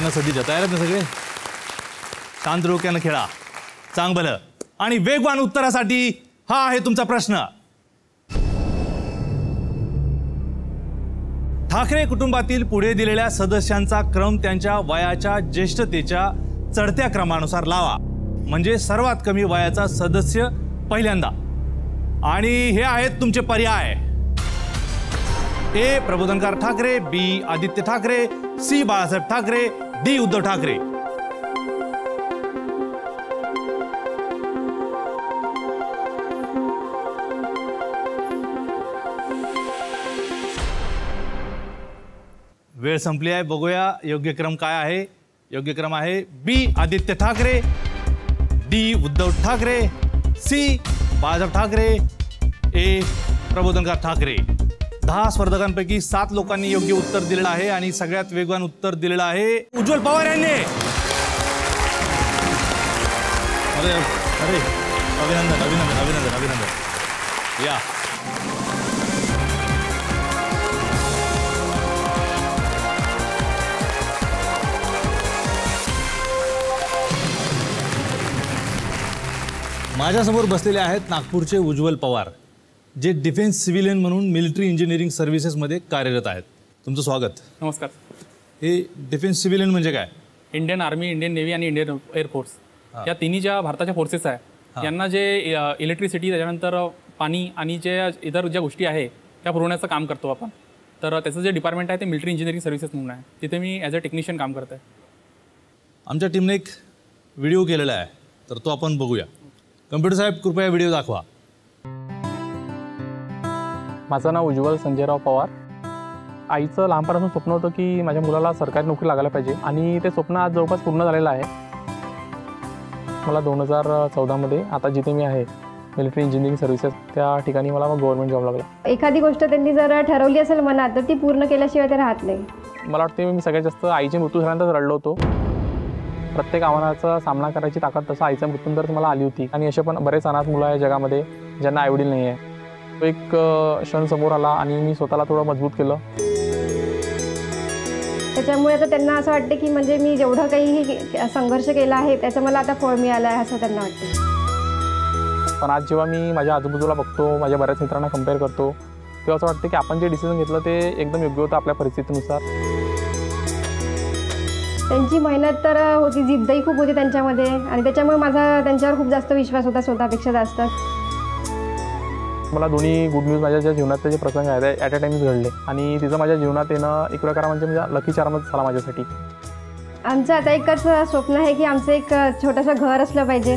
सगळ्यांना सदिच्छा. तयार आहेत ना सगळे? शांत डोक्यानं खेळा, चांग भलं आणि वेगवान उत्तरासाठी हा आहे तुमचा प्रश्न. ठाकरे कुटुंबातील पुढे दिलेल्या सदस्यांचा क्रम त्यांच्या वयाच्या ज्येष्ठतेच्या चढत्या क्रमानुसार लावा. म्हणजे सर्वात कमी वयाचा सदस्य पहिल्यांदा. आणि हे आहेत तुमचे पर्याय. A Prabodhankar Thackeray, B Aaditya Thackeray, C Balasaheb Thackeray, D Uddhav Thackeray. वेळ संपली आहे. बघूया योग्य क्रम काय आहे. योग्य क्रम आहे B Aaditya Thackeray, D Uddhav Thackeray, C Balasaheb Thackeray, A Prabodhankar Thackeray. 10 स्पर्धकांपैकी 7 लोकांनी योग्य उत्तर दिलेलं आहे आणि सगळ्यात वेगवान उत्तर दिलेलं आहे उज्ज्वल पवार यांनी. अरे अरे अभिनंदन अभिनंदन अभिनंदन अभिनंदन. या माझ्यासमोर बसलेले आहेत नागपूरचे उज्ज्वल पवार, जे डिफेन्स सिव्हिलियन म्हणून मिलिटरी इंजिनिअरिंग सर्व्हिसेसमध्ये कार्यरत आहेत. तुमचं स्वागत. नमस्कार. हे डिफेन्स सिव्हिलियन म्हणजे काय? इंडियन आर्मी, इंडियन नेव्ही आणि इंडियन एअरफोर्स या तिन्ही ज्या भारताच्या फोर्सेस आहे यांना जे इलेक्ट्रिसिटी, त्याच्यानंतर पाणी आणि जे इतर ज्या गोष्टी आहे त्या पुरवण्याचं काम करतो आपण. तर त्याचं जे डिपार्टमेंट आहे ते मिलिटरी इंजिनिअरिंग सर्व्हिसेस म्हणून आहे. तिथे मी ॲज अ टेक्निशियन काम करत आहे. आमच्या टीमने एक व्हिडिओ केलेला आहे, तर तो आपण बघूया. कम्प्युटर साहेब, कृपया व्हिडिओ दाखवा. माझं नाव उज्ज्वल संजयराव पवार. आईचं लहानपणापासून स्वप्न होतं की माझ्या मुलाला सरकारी नोकरी लागायला पाहिजे आणि ते स्वप्न आज जवळपास पूर्ण झालेलं आहे. मला 2014मध्ये आता जिथे मी आहे मिलिटरी इंजिनिअरिंग सर्व्हिसेस त्या ठिकाणी मला मग गव्हर्नमेंट जॉब लागला. एखादी गोष्ट त्यांनी जर ठरवली असेल मनात तर ती पूर्ण केल्याशिवाय ते राहत नाही. मला वाटते मी सगळ्यात जास्त आईचे मृत्यू झाल्यानंतर रडलो होतो. प्रत्येक आव्हानाचा सामना करायची ताकद तसं आईच्या मृत्यूनंतर मला आली होती. आणि असे पण बरेच अनाथ मुलं आहे जगामध्ये ज्यांना आईवडील नाही आहे. तो एक क्षण समोर आला आणि मी स्वतःला थोडं मजबूत केलं. त्याच्यामुळे आता त्यांना असं वाटतं की म्हणजे मी जेवढं काही संघर्ष केला आहे त्याचं मला आता फळ मिळालं आहे असं त्यांना वाटतं. पण आज जेव्हा मी माझ्या आजूबाजूला बघतो, माझ्या बऱ्याच मित्रांना कंपेअर करतो, तेव्हा असं वाटतं की आपण जे डिसिजन घेतलं ते एकदम योग्य होतं आपल्या परिस्थितीनुसार. त्यांची मेहनत तर होती, जिद्दही खूप होती त्यांच्यामध्ये आणि त्याच्यामुळे माझा त्यांच्यावर खूप जास्त विश्वास होता स्वतःपेक्षा जास्त. मला दोन्ही गुड न्यूज माझ्या ज्या जीवनातले जे प्रसंग आहेत ॲट अ टाईमच घडले आणि तिचं माझ्या जीवनात येणं एक प्रकार म्हणजे लकी चार्मच झाला माझ्यासाठी. आमचं आता एकच स्वप्न आहे की आमचं एक छोटंसं घर असलं पाहिजे.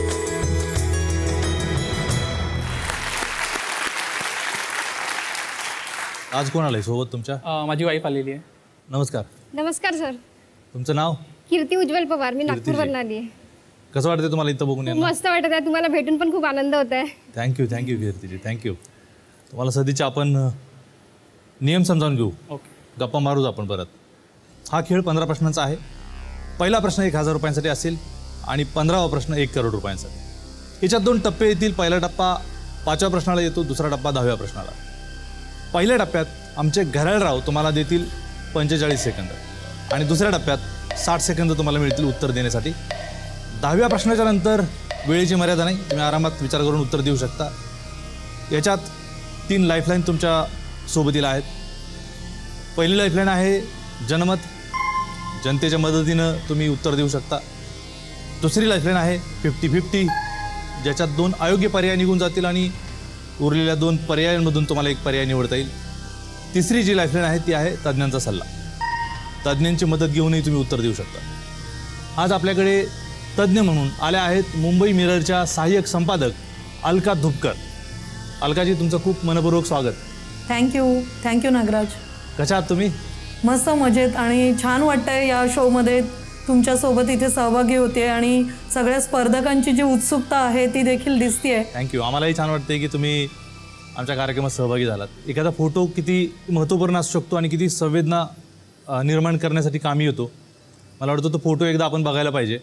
आज कोण आलंय सोबत तुमच्या? माझी वाईफ आलेली आहे. नमस्कार. नमस्कार सर. तुमचं नाव? कीर्ती उज्ज्वल पवार. मी नागपूरवरून आली आहे. कसं वाटतं तुम्हाला इथं बघून? मस्त वाटत आहे. तुम्हाला भेटून पण खूप आनंद होत आहे. Thank you thank you Kirtiji, thank you. तुम्हाला सध्याच्या आपण नियम समजावून घेऊ. ओके. गप्पा मारूच आपण परत. हा खेळ 15 प्रश्नांचा आहे. पहिला प्रश्न 1000 रुपयांसाठी असेल आणि 15वा प्रश्न 1 करोड रुपयांसाठी. याच्यात 2 टप्पे येतील. पहिला टप्पा 5व्या प्रश्नाला येतो, दुसरा टप्पा 10व्या प्रश्नाला. पहिल्या टप्प्यात आमचे घराळराव तुम्हाला देतील 45 सेकंद आणि दुसऱ्या टप्प्यात 60 सेकंद तुम्हाला मिळतील उत्तर देण्यासाठी. 10व्या प्रश्नाच्या नंतर वेळेची मर्यादा नाही, तुम्ही आरामात विचार करून उत्तर देऊ शकता. याच्यात 3 लाईफलाईन तुमच्या सोबतीला आहेत. पहिली लाईफलाईन आहे जनमत, जनतेच्या मदतीनं तुम्ही उत्तर देऊ शकता. दुसरी लाईफलाईन आहे 50-50, ज्याच्यात 2 अयोग्य पर्याय निघून जातील आणि उरलेल्या 2 पर्यायांमधून तुम्हाला एक पर्याय निवडता येईल. तिसरी जी लाईफलाईन आहे ती आहे तज्ज्ञांचा सल्ला. तज्ज्ञांची मदत घेऊनही तुम्ही उत्तर देऊ शकता. आज आपल्याकडे तज्ज्ञ म्हणून आल्या आहेत मुंबई मिररच्या सहाय्यक संपादक अलका धुपकर. अलकाजी, तुमचं खूप मनपूर्वक स्वागत. थँक्यू नागराज. कशा आहात तुम्ही? मस्त, मजेत आणि छान वाटतंय या शोमध्ये तुमच्यासोबत इथे सहभागी होते आणि सगळ्या स्पर्धकांची जी उत्सुकता आहे ती देखील दिसतेय. थँक्यू. आम्हालाही छान वाटतंय की तुम्ही आमच्या कार्यक्रमात सहभागी झालात. एखादा फोटो किती महत्त्वपूर्ण असू शकतो आणि किती संवेदना निर्माण करण्यासाठी कामी येतो. मला वाटतं तो फोटो एकदा आपण बघायला पाहिजे.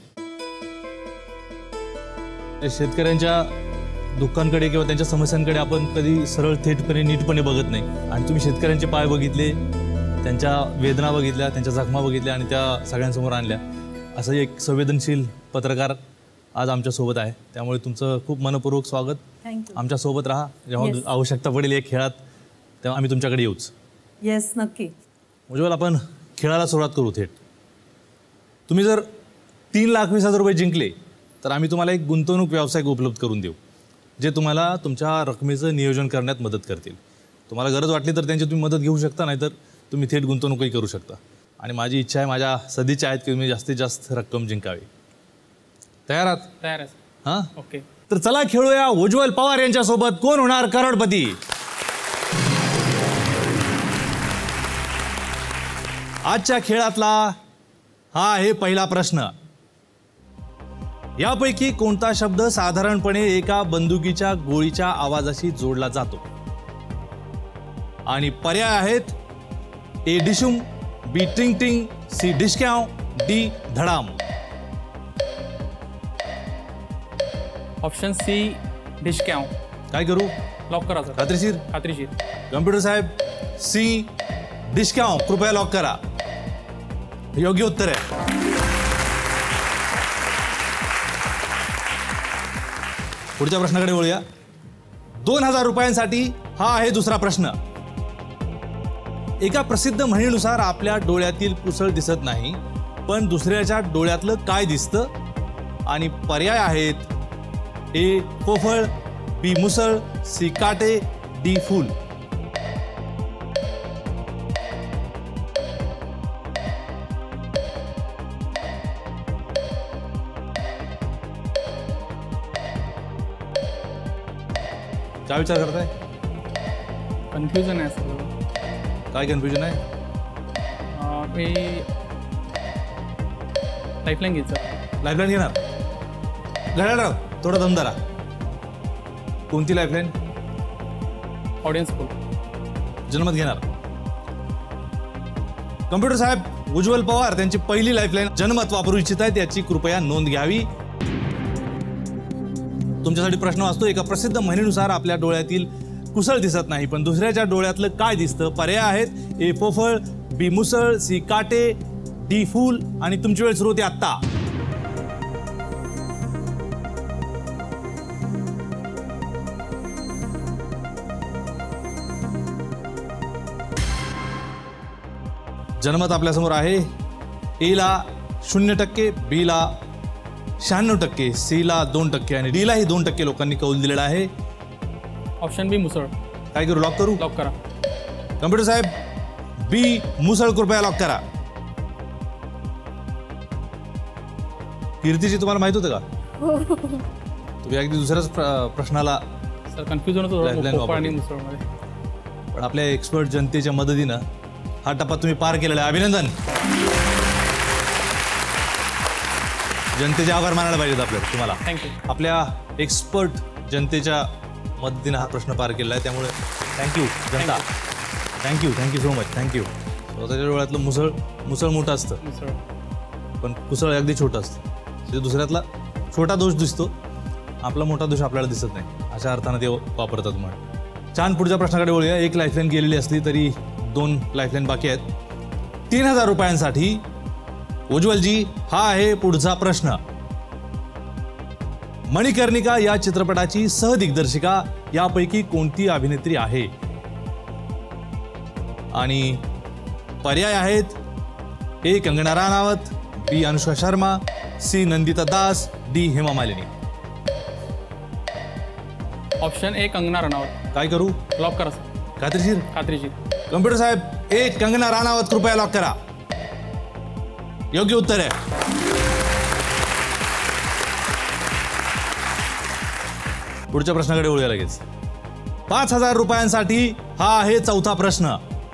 शेतकऱ्यांच्या दुःखांकडे किंवा त्यांच्या समस्यांकडे आपण कधी सरळ थेटपणे नीटपणे बघत नाही आणि तुम्ही शेतकऱ्यांचे पाय बघितले, त्यांच्या वेदना बघितल्या, त्यांच्या जखमा बघितल्या आणि त्या सगळ्यांसमोर आणल्या. असं एक संवेदनशील पत्रकार आज आमच्यासोबत आहे. त्यामुळे तुमचं खूप मनपूर्वक स्वागत. थँक्यू. आमच्यासोबत राहा. जेव्हा Yes. आवश्यकता पडेल एक खेळात तेव्हा आम्ही तुमच्याकडे येऊच. येस, नक्की. उज्ज्वल, आपण खेळाला सुरुवात करू थेट. तुम्ही जर 3,20,000 रुपये जिंकले तर आम्ही तुम्हाला एक गुंतवणूक व्यावसायिक उपलब्ध करून देऊ, जे तुम्हाला तुमच्या रकमेचं नियोजन करण्यात मदत करतील. तुम्हाला गरज वाटली तर त्यांची तुम्ही मदत घेऊ शकता, नाहीतर तुम्ही थेट गुंतवणूकही करू शकता. आणि माझी इच्छा आहे, माझ्या सदिच्छा आहेत की तुम्ही जास्तीत जास्त रक्कम जिंकावी. तयार आहात? तयार आहे. हां, ओके. तर चला खेळूया उज्ज्वल पवार यांच्यासोबत कोण होणार करोडपती. आजच्या खेळातला हा आहे पहिला प्रश्न. यापैकी कोणता शब्द साधारणपणे एका बंदुकीच्या गोळीच्या आवाजाशी जोडला जातो? आणि पर्याय आहेत ए डिशुम, बी टिंग टिंग, सी डिशक्याव, डी धडाम. ऑप्शन सी डिशक्याव. काय करू? लॉक करा सर. खात्रीशीर? खात्रीशीर. कम्प्युटर साहेब, सी डिशक्याव कृपया लॉक करा. योग्य उत्तर आहे. पुढच्या प्रश्नाकडे वळूया. 2,000 रुपयांसाठी हा आहे दुसरा प्रश्न. एका प्रसिद्ध म्हणीनुसार आपल्या डोळ्यातील कुसळ दिसत नाही, पण दुसऱ्याच्या डोळ्यातलं काय दिसतं? आणि पर्याय आहेत ए पोफळ, बी मुसळ, सी काटे, डी फूल. काय विचार करताय? कन्फ्युजन आहे सर. काय कन्फ्युजन आहे? मी लाईफलाईन घ्यायचं. लाईफलाईन घेणार? घड्याळराव, थोडा दमदारा. कोणती लाईफलाईन? Audience pole. जनमत घेणार? कम्प्युटर साहेब, उज्ज्वल पवार त्यांची पहिली लाईफलाईन जनमत वापरू इच्छित आहेत, याची कृपया नोंद घ्यावी. तुमच्यासाठी प्रश्न वाचतो. एका प्रसिद्ध म्हणीनुसार आपल्या डोळ्यातील कुसळ दिसत नाही, पण दुसऱ्याच्या डोळ्यातलं काय दिसतं? पर्याय आहेत ए पोफळ, बी मुसळ, सी काटे, डी फूल. आणि तुमची वेळ सुरू होते आत्ता. जनमत आपल्यासमोर आहे. ए ला 0%, बी ला 96%, सी ला 2% आणि डी लाही 2% लोकांनी कौल दिलेला आहे. ऑप्शन बी मुसळ. काय करू? लॉक करू? लॉक करा. कम्प्युटर साहेब, बी मुसळ कृपया लॉक करा. कीर्तीची तुम्हाला माहित होतं का? तुम्ही अगदी दुसऱ्याच प्रश्नाला सर कन्फ्युजन होतो Lifeline पोपळ आणि वापरली. मुसळमध्ये. पण आपल्या एक्सपर्ट जनतेच्या मदतीनं हा टप्पा तुम्ही पार केलेला आहे. अभिनंदन. जनतेचे आभार मानायला पाहिजेत आपल्याला तुम्हाला. थँक्यू. आपल्या एक्सपर्ट जनतेच्या मदतीनं हा प्रश्न पार केला आहे, त्यामुळे थँक्यू जनता. Thank you so much. थँक्यू. स्वतःच्या डोळ्यातलं मुसळ मोठं असतं, मुसळ. पण कुसळ अगदी छोटं असतं. म्हणजे दुसऱ्यातला छोटा दोष दिसतो, आपला मोठा दोष आपल्याला दिसत नाही, अशा अर्थानं ते वापरतात. म्हणून छान. पुढच्या प्रश्नाकडे वळूया. एक लाईफलाईन गेलेली असली तरी 2 लाईफलाईन बाकी आहेत. 3,000 रुपयांसाठी उज्ज्वलजी हा आहे पुढचा प्रश्न. मणिकर्णिका या चित्रपटाची सहदिग्दर्शिका यापैकी कोणती अभिनेत्री आहे? आणि पर्याय आहेत A Kangana Ranaut, B Anushka Sharma, C Nandita Das, D Hema Malini. Option A Kangana Ranaut. काय करू? लॉक करा सर. खात्रीशीर? खात्रीशीर. कम्प्युटर साहेब, ए कंगना राणावत कृपया लॉक करा. योग्य उत्तर आहे. पुढच्या प्रश्नाकडे वळूया लगेच. 5,000 रुपयांसाठी हा आहे चौथा प्रश्न.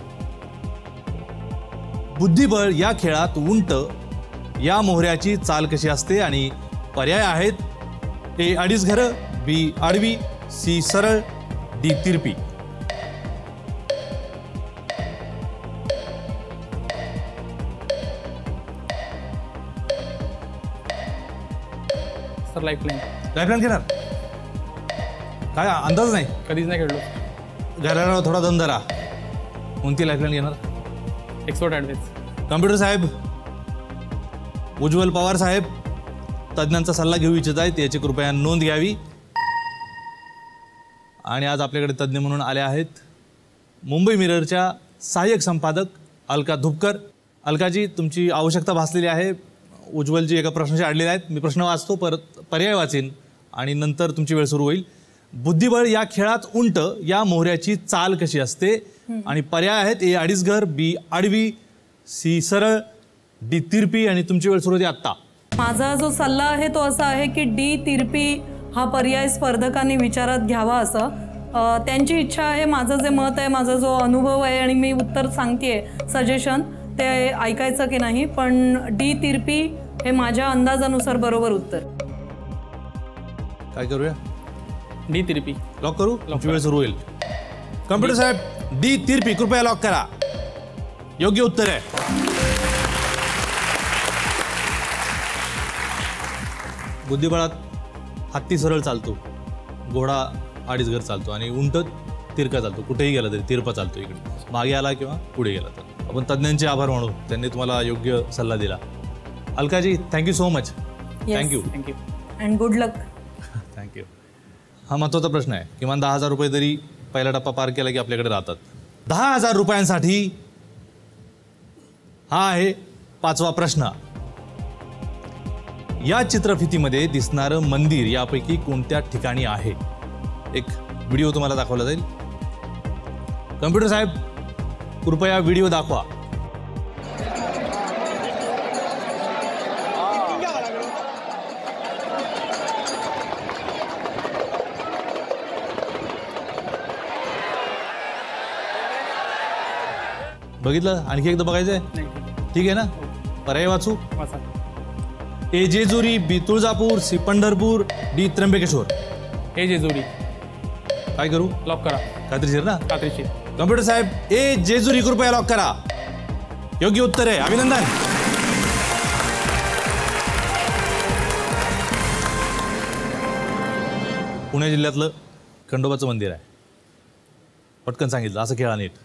बुद्धिबळ या खेळात उंट या मोहऱ्याची चाल कशी असते? आणि पर्याय आहेत ए 2.5 घरं, बी आडवी, सी सरळ, डी तिरपी. Sir lifeline. लाईफलाईन घेणार? काय अंदाज नाही? कधीच नाही खेळलो. घराला थोडा दम धरा. कोणती लाईफलाईन घेणार? Expert advice. कम्प्युटर साहेब, उज्ज्वल पवार साहेब तज्ज्ञांचा सल्ला घेऊ इच्छित आहेत, याची कृपया नोंद घ्यावी. आणि आज आपल्याकडे तज्ज्ञ म्हणून आले आहेत मुंबई मिररच्या सहाय्यक संपादक अलका धुपकर. अलकाजी, तुमची आवश्यकता भासलेली आहे. उज्ज्वलजी एका प्रश्नाशी अडलेले आहेत. मी प्रश्न वाचतो, परत पर्याय वाचेन आणि नंतर तुमची वेळ सुरू होईल. बुद्धिबळ या खेळात उंट या मोहऱ्याची चाल कशी असते? आणि पर्याय आहेत ए अडीच घर, बी आडवी, सी सरळ, डी तिरपी. आणि तुमची वेळ सुरू होती आत्ता. माझा जो सल्ला आहे तो असा आहे की डी तिरपी हा पर्याय स्पर्धकांनी विचारात घ्यावा असं. त्यांची इच्छा आहे. माझं जे मत आहे, माझा जो अनुभव आहे आणि मी उत्तर सांगतेय, सजेशन ते ऐकायचं की नाही, पण डी तिरपी हे माझ्या अंदाजानुसार बरोबर उत्तर. काय करूया? डी तिरपी. लॉक करू? तुमची वेळ सुरू होईल. कम्प्युटर साहेब, डी तिरपी कृपया लॉक करा. योग्य उत्तर आहे. बुद्धिबळात हत्ती सरळ चालतो, घोडा अडीच घर चालतो आणि उंट तिरका चालतो. कुठेही गेला तरी तिरपा चालतो, इकडे मागे आला किंवा पुढे गेला तर. आपण तज्ज्ञांचे आभार मानू, त्यांनी तुम्हाला योग्य सल्ला दिला. Alkaji, thank you so much. Thank you. Thank you. And good luck. Thank you. हा महत्त्वाचा प्रश्न आहे. किमान 10,000 रुपये तरी पहिला टप्पा पार केला की आपल्याकडे राहतात. 10,000 रुपयांसाठी हा आहे 5वा प्रश्न. या चित्रफितीमध्ये दिसणारं मंदिर यापैकी कोणत्या ठिकाणी आहे? एक व्हिडिओ तुम्हाला दाखवला जाईल. कम्प्युटर साहेब, कृपया व्हिडिओ दाखवा. बघितलं? आणखी एकदा बघायचंय? ठीक आहे ना? पर्याय वाचू? A Jejuri, B Tuljapur, C Pandharpur, D Trimbakeshwar. A Jejuri. काय करू? लॉक करा. खात्रीशीर ना? खात्रीशीर. कम्प्युटर साहेब, ए जेजुरी कृपया लॉक करा. योग्य उत्तर आहे. अभिनंदन. पुणे जिल्ह्यातलं खंडोबाचं मंदिर आहे. पटकन सांगितलं, असं खेळा नीट.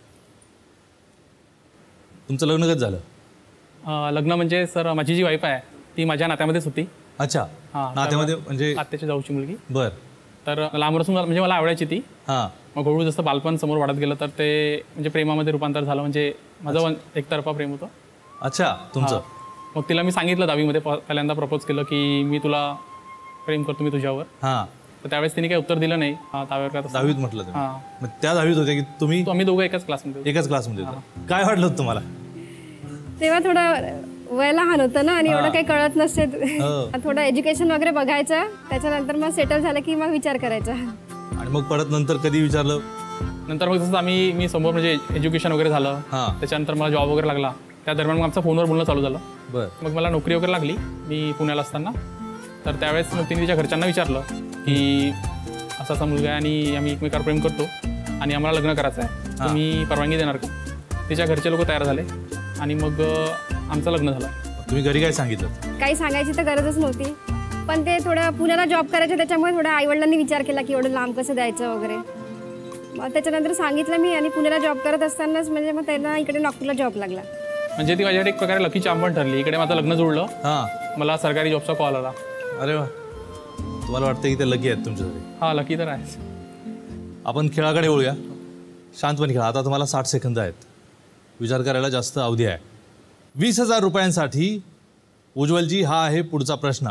तुमचं लग्न कधी झालं? लग्न म्हणजे सर माझी जी वाईफ आहे ती माझ्या नात्यामध्येच होती. अच्छा. हां. नात्यामध्ये म्हणजे? आत्याची जाऊची मुलगी. बर. तर लांबपासून म्हणजे मला आवडायची ती. हां. मग हळूहळू जसं बालपण समोर वाढत गेलं तर ते म्हणजे प्रेमामध्ये रूपांतर झालं. म्हणजे माझं एकतर्फा प्रेम होतं. अच्छा. तुमचं? मग तिला मी सांगितलं 10वीमध्ये पहिल्यांदा प्रपोज केलं की मी तुला प्रेम करतो, मी तुझ्यावर. हां. तर त्यावेळेस तिने काही उत्तर दिलं नाही. त्यावर का 10वीत म्हटलं तुम्ही? हां. मग त्या 10वीत होते की तुम्ही? आम्ही दोघं एकाच क्लासमध्ये. एकाच क्लासमध्ये होते. काय वाटलं होतं तुम्हाला? तेव्हा थोडं वय लहान होतं ना आणि एवढं काही कळत नसते. हो. थोडं एज्युकेशन वगैरे बघायचं, त्याच्यानंतर मग सेटल झालं की मग विचार करायचा. आणि मग परत नंतर कधी विचारलं? नंतर मग जसं मी समोर म्हणजे एज्युकेशन वगैरे झालं. हां. त्याच्यानंतर मला जॉब वगैरे लागला. त्या दरम्यान मग आमचं फोनवर बोलणं चालू झालं. बर. मग मला नोकरी वगैरे लागली मी पुण्याला असताना. तर त्यावेळेस मग तिने तिच्या घरच्यांना विचारलं की असा असा मुलगा आहे आणि आम्ही एकमेकावर प्रेम करतो आणि आम्हाला लग्न करायचं आहे, तुम्ही परवानगी देणार का? तिच्या घरचे लोक तयार झाले आणि मग आमचं लग्न झालं. तुम्ही घरी काय सांगितलं? काही सांगायची तर गरजच नव्हती, पण ते थोडं पुण्याला जॉब करायचं त्याच्यामुळे थोडं आईवडिलांनी विचार केला की एवढं लांब कसं द्यायचं वगैरे. मग त्याच्यानंतर सांगितलं मी आणि पुण्याला जॉब करत असतानाच म्हणजे मग त्यांना इकडे नागपूरला जॉब लागला. म्हणजे ती माझ्याकडे एक प्रकारे लकी चाम पण ठरली. इकडे माझं लग्न जुळलं. हां. मला सरकारी जॉबचा कॉल आला. अरे वा. तुम्हाला वाटतं की ते लकी आहेत तुमच्यासाठी? हां, लकी तर आहेच. आपण खेळाकडे वळूया. शांतपणे खेळा. आता तुम्हाला 60 सेकंद आहेत. विचार करायला जास्त अवधी आहे. 20,000 रुपयांसाठी उज्ज्वलजी हा आहे पुढचा प्रश्न.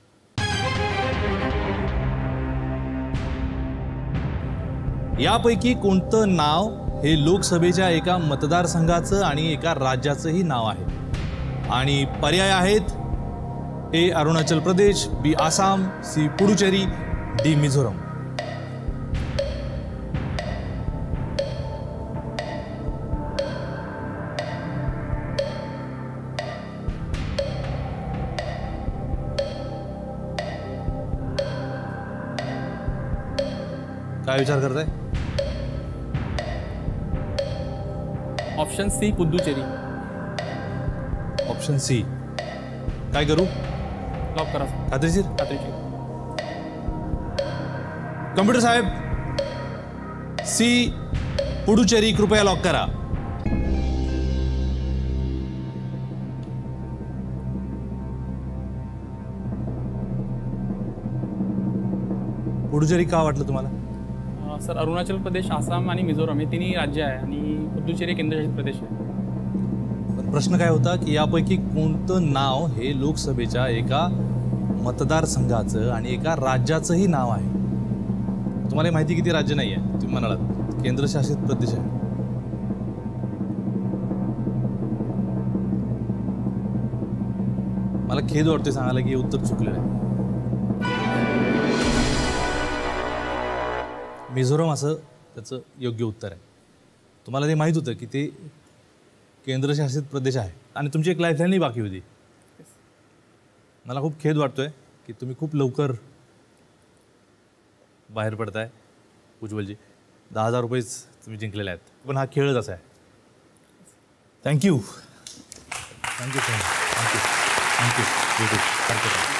यापैकी कोणतं नाव हे लोकसभेच्या एका मतदारसंघाचं आणि एका राज्याचंही नाव आहे? आणि पर्याय आहेत A Arunachal Pradesh, B Assam, C Puducherry, D Mizoram. काय विचार करताय? Option C Puducherry. Option C. काय करू? लॉक करा. खात्रीशीर? खात्रीशीर. कम्प्युटर साहेब, सी पुडुचेरी कृपया लॉक करा. पुडुचेरी का वाटलं तुम्हाला? सर अरुणाचल प्रदेश, आसाम आणि मिझोराम हे तिन्ही राज्य आहे आणि पुदुचेरी केंद्रशासित प्रदेश आहे. पण प्रश्न काय होता की यापैकी कोणतं नाव हे लोकसभेच्या एका मतदारसंघाचं आणि एका राज्याचंही नाव आहे? तुम्हाला माहिती किती राज्य नाही आहे, तुम्ही म्हणालात केंद्रशासित प्रदेश आहे. मला खेद वाटतोय सांगायला की हे उत्तर चुकलेलं आहे. मिझोराम असं त्याचं योग्य उत्तर आहे. तुम्हाला ते माहीत होतं की ते केंद्रशासित प्रदेश आहे आणि तुमची एक लाईफलाईनही बाकी होती. मला खूप खेद वाटतोय की तुम्ही खूप लवकर बाहेर पडताय उज्ज्वलजी. 10,000 रुपयेच तुम्ही जिंकलेले आहेत. पण हा खेळच असा आहे. Thank you thank you thank you thank you thank you.